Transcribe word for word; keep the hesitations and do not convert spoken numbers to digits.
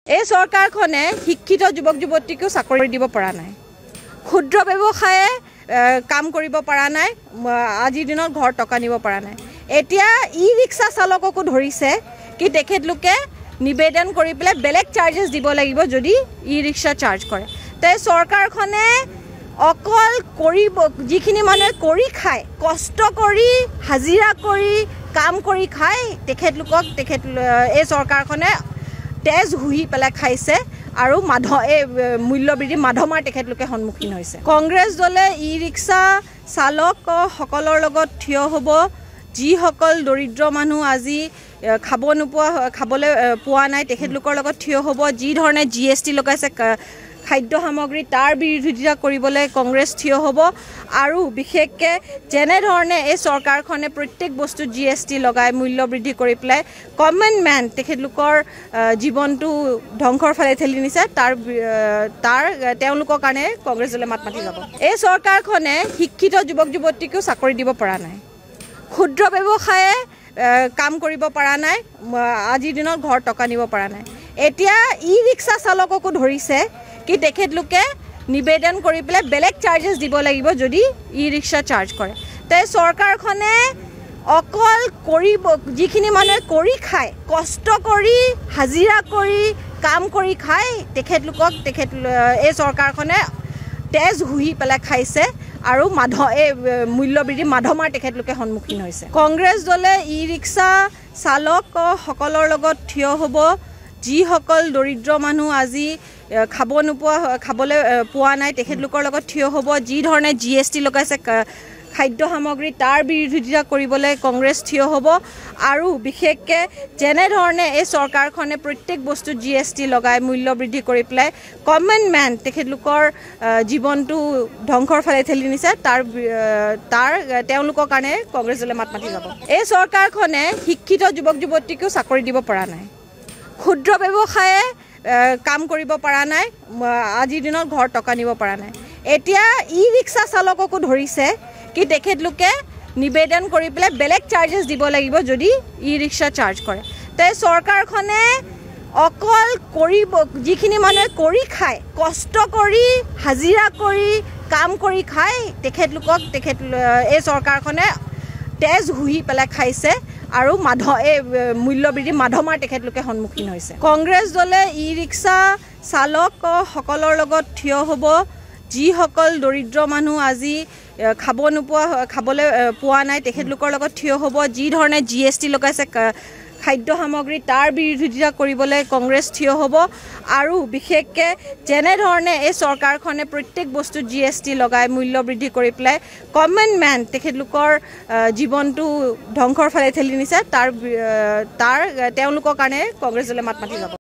এই চৰকাৰখনে শিক্ষিত যুৱক যুৱতীকো চাকৰি দিব পৰা নাই। ক্ষুদ্ৰ ব্যৱসায়ে কাম কৰিব পৰা নাই, আজিৰ দিনত ঘৰ টকা নিব পৰা নাই। এতিয়া ই ৰিক্সা চালককো ধৰিছে কি তেখেতলোকে নিবেদন কৰি পেলাই বেলেগ চাৰ্জেছ দিব লাগিব যদি ই ৰিক্সা চাৰ্জ কৰে। তে চৰকাৰখনে অকল কৰিব যিখিনি মানুহে কৰি খায়, কষ্ট কৰি হাজিৰা কৰি কাম কৰি খায়, তেখেতলোকক তেখেত এই চৰকাৰখনে তেজ হুহি পেলাই খাইছে আৰু মাধ এই মূল্যবৃদ্ধি মাধমাৰ তেখেতলোকে সন্মুখীন হৈছে। কংগ্ৰেছ দলে ই ৰিক্সা চালকসকলৰ লগত থিয় হ'ব, যিসকল দৰিদ্ৰ মানুহ আজি খাব নোপোৱা খাবলৈ পোৱা নাই তেখেতলোকৰ লগত থিয় হ'ব, যি ধৰণে জি এছ টি লগাইছে খাদ্য সামগ্ৰী তাৰ বিৰোধিতা কৰিবলৈ কংগ্ৰেছ থিয় হ'ব। আৰু বিশেষকৈ যেনেধৰণে এই চৰকাৰখনে প্ৰত্যেক বস্তু জি এছ টি লগাই মূল্য বৃদ্ধি কৰি পেলাই কমন মেন তেখেতলোকৰ জীৱনটো ধ্বংসৰ ফালে ঠেলি নিছে, তাৰ তাৰ তেওঁলোকৰ কাৰণে কংগ্ৰেছ দলে মাত মাতি যাব। এই চৰকাৰখনে শিক্ষিত যুৱক যুৱতীকো চাকৰি দিব পৰা নাই, ক্ষুদ্ৰ ব্যৱসায়ে কাম কৰিব পৰা নাই, আজিৰ দিনত ঘৰ টকা নিব পৰা নাই। এতিয়া ই ৰিক্সা চালককো ধৰিছে কি তেখেতলোকে নিবেদন কৰি পেলাই বেলেগ চাৰ্জেছ দিব লাগিব যদি ই ৰিক্সা চাৰ্জ কৰে। তে চৰকাৰখনে অকল কৰিব যিখিনি মানুহে কৰি খায়, কষ্ট কৰি হাজিৰা কৰি কাম কৰি খায়, তেখেতলোকক তেখেত এই চৰকাৰখনে তেজ হুহি পেলাই খাইছে আৰু মাধ এই মূল্যবৃদ্ধি মাধমাৰ তেখেতলোকে সন্মুখীন হৈছে। কংগ্ৰেছ দলে ই ৰিক্সা চালকসকলৰ লগত থিয় হ'ব, যিসকল দৰিদ্ৰ মানুহ আজি খাব নোপোৱা খাবলৈ পোৱা নাই তেখেতলোকৰ লগত থিয় হ'ব, যি ধৰণে জি এছ টি লগাইছে খাদ্য সামগ্ৰী তাৰ বিৰোধিতা কৰিবলৈ কংগ্ৰেছ থিয় হ'ব। আৰু বিশেষকৈ যেনেধৰণে এই চৰকাৰখনে প্ৰত্যেক বস্তু জি এছ টি লগাই মূল্য বৃদ্ধি কৰি পেলাই কমন মেন তেখেতলোকৰ জীৱনটো ধ্বংসৰ ফালে ঠেলি নিছে, তাৰ তাৰ তেওঁলোকৰ কাৰণে কংগ্ৰেছ দলে মাত মাতি যাব। এই চৰকাৰখনে শিক্ষিত যুৱক যুৱতীকো চাকৰি দিব পৰা নাই, ক্ষুদ্ৰ ব্যৱসায়ে কাম কৰিব পৰা নাই, আজিৰ দিনত ঘৰ টকা নিব পৰা নাই। এতিয়া ই ৰিক্সা চালককো ধৰিছে কি তেখেতলোকে নিবেদন কৰি পেলাই বেলেগ চাৰ্জেছ দিব লাগিব যদি ই ৰিক্সা চাৰ্জ কৰে। তে চৰকাৰখনে অকল কৰিব যিখিনি মানুহে কৰি খায়, কষ্ট কৰি হাজিৰা কৰি কাম কৰি খায়, তেখেতলোকক তেখেত এই চৰকাৰখনে তেজ হুহি পেলাই খাইছে আৰু মাধ এই মূল্যবৃদ্ধি মাধমাৰ তেখেতলোকে সন্মুখীন হৈছে। কংগ্ৰেছ দলে ই ৰিক্সা চালকসকলৰ লগত থিয় হ'ব, যিসকল দৰিদ্ৰ মানুহ আজি খাব নোপোৱা খাবলৈ পোৱা নাই তেখেতলোকৰ লগত থিয় হ'ব, যি ধৰণে জি এছ টি লগাইছে খাদ্য সামগ্ৰী তাৰ বিৰোধিতা কৰিবলৈ কংগ্ৰেছ থিয় হ'ব। আৰু বিশেষকৈ যেনেধৰণে এই চৰকাৰখনে প্ৰত্যেক বস্তু জি এছ টি লগাই মূল্য বৃদ্ধি কৰি পেলাই কমন মেন তেখেতলোকৰ জীৱনটো ধ্বংসৰ ফালে ঠেলি নিছে, তাৰ তাৰ তেওঁলোকৰ কাৰণে কংগ্ৰেছ দলে মাত মাতি যাব।